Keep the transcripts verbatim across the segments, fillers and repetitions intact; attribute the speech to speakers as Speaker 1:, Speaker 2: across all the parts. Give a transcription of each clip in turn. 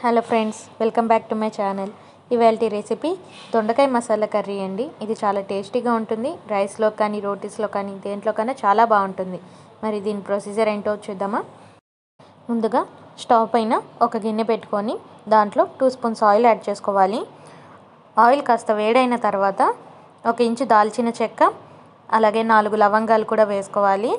Speaker 1: Hello friends, welcome back to my channel. ఇవాల్టి recipe దొండకాయ masala curry అండి. ఇది చాలా టేస్టీగా ఉంటుంది. రైస్లో కానీ రోటీస్లో కానీ దేంట్లో కన్నా చాలా బాగుంటుంది. మరి దీని ప్రొసీజర్ ఏంటో చూద్దామా. ముందుగా స్టవ్ పైన ఒక గిన్నె పెట్టుకొని దాంట్లో టూ స్పూన్స్ ఆయిల్ యాడ్ చేసుకోవాలి. ఆయిల్ కాస్త వేడైన తర్వాత ఒక ఇంచు దాల్చిన చెక్క, అలాగే నాలుగు లవంగాలు కూడా వేసుకోవాలి.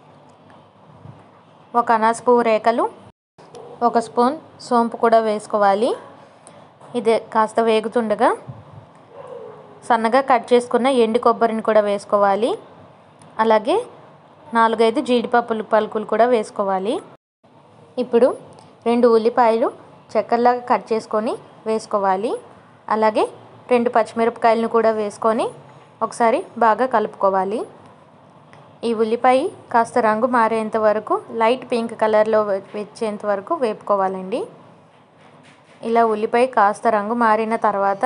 Speaker 1: ఒక అనాస పువ్వు రేకలు, ఒక స్పూన్ సోంపు కూడా వేసుకోవాలి. ఇది కాస్త వేగుతుండగా సన్నగా కట్ చేసుకున్న ఎండు కొబ్బరిని కూడా వేసుకోవాలి. అలాగే నాలుగైదు జీడిపప్పులు పలుకులు కూడా వేసుకోవాలి. ఇప్పుడు రెండు ఉల్లిపాయలు చెక్కల్లాగా కట్ చేసుకొని వేసుకోవాలి. అలాగే రెండు పచ్చిమిరపకాయలను కూడా వేసుకొని ఒకసారి బాగా కలుపుకోవాలి. ఈ ఉల్లిపాయ కాస్త రంగు మారేంత వరకు, లైట్ పింక్ కలర్లో వచ్చేంత వరకు వేపుకోవాలండి. ఇలా ఉల్లిపాయ కాస్త రంగు మారిన తర్వాత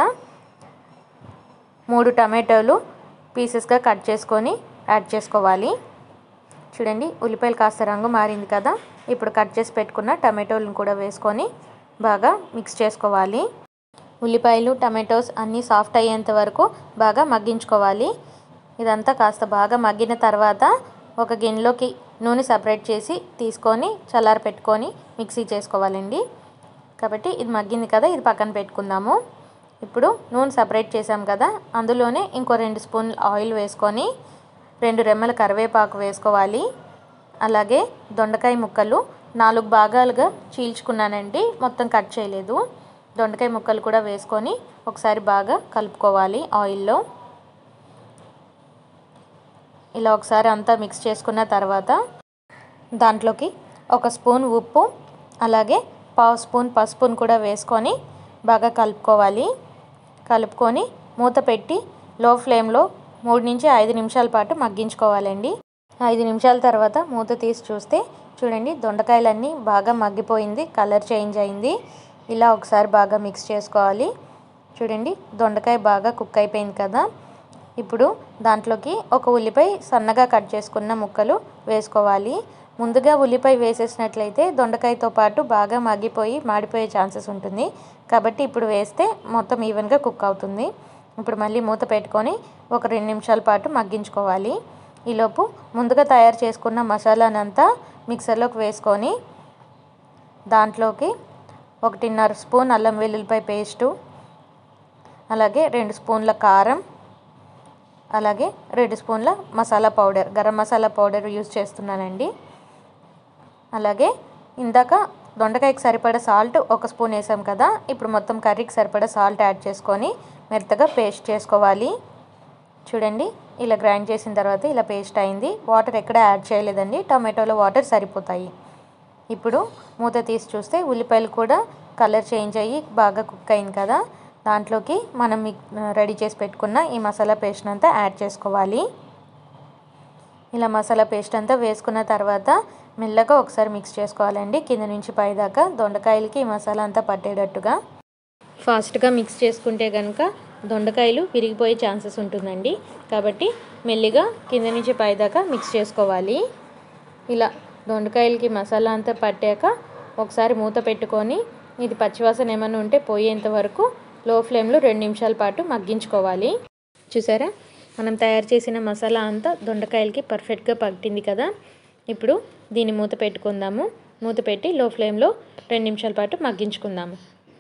Speaker 1: మూడు టమాటోలు పీసెస్గా కట్ చేసుకొని యాడ్ చేసుకోవాలి. చూడండి, ఉల్లిపాయలు కాస్త రంగు మారింది కదా. ఇప్పుడు కట్ చేసి పెట్టుకున్న టమాటోలను కూడా వేసుకొని బాగా మిక్స్ చేసుకోవాలి. ఉల్లిపాయలు టమాటోస్ అన్నీ సాఫ్ట్ అయ్యేంత వరకు బాగా మగ్గించుకోవాలి. ఇదంతా కాస్త బాగా మగ్గిన తర్వాత ఒక గిన్నెలోకి నూనె సపరేట్ చేసి తీసుకొని చల్లారి పెట్టుకొని మిక్సీ చేసుకోవాలండి. కాబట్టి ఇది మగ్గింది కదా, ఇది పక్కన పెట్టుకుందాము. ఇప్పుడు నూనె సపరేట్ చేసాం కదా, అందులోనే ఇంకో రెండు స్పూన్లు ఆయిల్ వేసుకొని రెండు రెమ్మల కరివేపాకు వేసుకోవాలి. అలాగే దొండకాయ ముక్కలు నాలుగు భాగాలుగా చీల్చుకున్నానండి, మొత్తం కట్ చేయలేదు. దొండకాయ ముక్కలు కూడా వేసుకొని ఒకసారి బాగా కలుపుకోవాలి ఆయిల్లో. ఇలా ఒకసారి అంతా మిక్స్ చేసుకున్న తర్వాత దాంట్లోకి ఒక స్పూన్ ఉప్పు, అలాగే పావు స్పూన్ పసుపును కూడా వేసుకొని బాగా కలుపుకోవాలి. కలుపుకొని మూత పెట్టి లో ఫ్లేమ్లో మూడు నుంచి ఐదు నిమిషాల పాటు మగ్గించుకోవాలండి. ఐదు నిమిషాల తర్వాత మూత తీసి చూస్తే చూడండి, దొండకాయలన్నీ బాగా మగ్గిపోయింది, కలర్ చేంజ్ అయింది. ఇలా ఒకసారి బాగా మిక్స్ చేసుకోవాలి. చూడండి, దొండకాయ బాగా కుక్ అయిపోయింది కదా. ఇప్పుడు దాంట్లోకి ఒక ఉల్లిపాయ సన్నగా కట్ చేసుకున్న ముక్కలు వేసుకోవాలి. ముందుగా ఉల్లిపాయ వేసేసినట్లయితే దొండకాయతో పాటు బాగా మగ్గిపోయి మాడిపోయే ఛాన్సెస్ ఉంటుంది. కాబట్టి ఇప్పుడు వేస్తే మొత్తం ఈవెన్గా కుక్ అవుతుంది. ఇప్పుడు మళ్ళీ మూత పెట్టుకొని ఒక రెండు నిమిషాల పాటు మగ్గించుకోవాలి. ఈలోపు ముందుగా తయారు చేసుకున్న మసాలానంతా మిక్సర్లోకి వేసుకొని దాంట్లోకి ఒకటిన్నర స్పూన్ అల్లం వెల్లుల్లిపాయ పేస్టు, అలాగే రెండు స్పూన్ల కారం, అలాగే రెండు స్పూన్ల masala powder, garam masala powder use చేస్తున్నానండి. అలాగే ఇందాక దొండకాయకి సరిపడా సాల్ట్ ఒక స్పూన్ వేసాం కదా, ఇప్పుడు మొత్తం కర్రీకి సరిపడా సాల్ట్ యాడ్ చేసుకొని మెత్తగా పేస్ట్ చేసుకోవాలి. చూడండి, ఇలా గ్రైండ్ చేసిన తర్వాత ఇలా పేస్ట్ అయింది. వాటర్ ఎక్కడ యాడ్ చేయలేదండి, టమాటోలో వాటర్ సరిపోతాయి. ఇప్పుడు మూత తీసి చూస్తే ఉల్లిపాయలు కూడా కలర్ చేంజ్ అయ్యి బాగా కుక్ అయింది కదా. దాంట్లోకి మనం రెడీ చేసి పెట్టుకున్న ఈ మసాలా పేస్ట్ అంతా యాడ్ చేసుకోవాలి. ఇలా మసాలా పేస్ట్ అంతా వేసుకున్న తర్వాత మెల్లగా ఒకసారి మిక్స్ చేసుకోవాలండి, కింద నుంచి పైదాకా దొండకాయలకి ఈ మసాలా అంతా పట్టేటట్టుగా. ఫాస్ట్గా మిక్స్ చేసుకుంటే కనుక దొండకాయలు విరిగిపోయే ఛాన్సెస్ ఉంటుందండి. కాబట్టి మెల్లిగా కింద నుంచి పైదాకా మిక్స్ చేసుకోవాలి. ఇలా దొండకాయలకి మసాలా అంతా పట్టాక ఒకసారి మూత పెట్టుకొని ఇది పచ్చివాసన ఏమైనా ఉంటే పోయేంత వరకు లో ఫ్లేమ్లో రెండు నిమిషాల పాటు మగ్గించుకోవాలి. చూసారా, మనం తయారు చేసిన మసాలా అంతా దొండకాయలకి పర్ఫెక్ట్గా పట్టింది కదా. ఇప్పుడు దీన్ని మూత పెట్టుకుందాము. మూత పెట్టి లో ఫ్లేమ్లో రెండు నిమిషాల పాటు మగ్గించుకుందాము.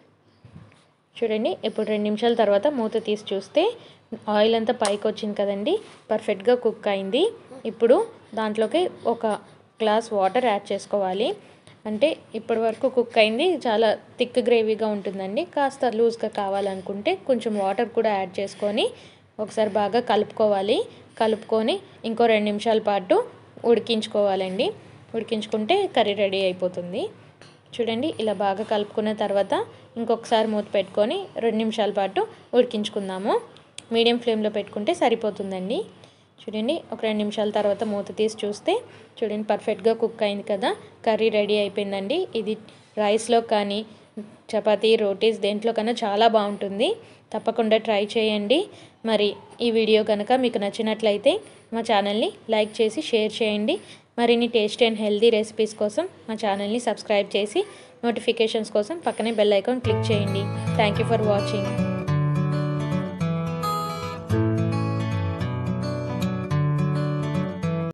Speaker 1: చూడండి, ఇప్పుడు రెండు నిమిషాల తర్వాత మూత తీసి చూస్తే ఆయిల్ అంతా పైకి వచ్చింది కదండి, పర్ఫెక్ట్గా కుక్ అయింది. ఇప్పుడు దాంట్లోకి ఒక గ్లాస్ వాటర్ యాడ్ చేసుకోవాలి. అంటే ఇప్పటి వరకు కుక్ అయింది, చాలా థిక్ గ్రేవీగా ఉంటుందండి. కాస్త లూజ్గా కావాలనుకుంటే కొంచెం వాటర్ కూడా యాడ్ చేసుకొని ఒకసారి బాగా కలుపుకోవాలి. కలుపుకొని ఇంకో రెండు నిమిషాల పాటు ఉడికించుకోవాలండి. ఉడికించుకుంటే కర్రీ రెడీ అయిపోతుంది. చూడండి, ఇలా బాగా కలుపుకున్న తర్వాత ఇంకొకసారి మూత పెట్టుకొని రెండు నిమిషాల పాటు ఉడికించుకుందాము. మీడియం ఫ్లేమ్లో పెట్టుకుంటే సరిపోతుందండి. చూడండి, ఒక రెండు నిమిషాల తర్వాత మూత తీసి చూస్తే చూడండి, పర్ఫెక్ట్గా కుక్ అయింది కదా, కర్రీ రెడీ అయిపోయిందండి. ఇది రైస్లో కానీ చపాతీ రోటీస్ దేంట్లో కన్నా చాలా బాగుంటుంది. తప్పకుండా ట్రై చేయండి. మరి ఈ వీడియో కనుక మీకు నచ్చినట్లయితే మా ఛానల్ని లైక్ చేసి షేర్ చేయండి. మరిన్ని టేస్టీ అండ్ హెల్తీ రెసిపీస్ కోసం మా ఛానల్ని సబ్స్క్రైబ్ చేసి నోటిఫికేషన్స్ కోసం పక్కనే బెల్ ఐకాన్ క్లిక్ చేయండి. Thank you for watching.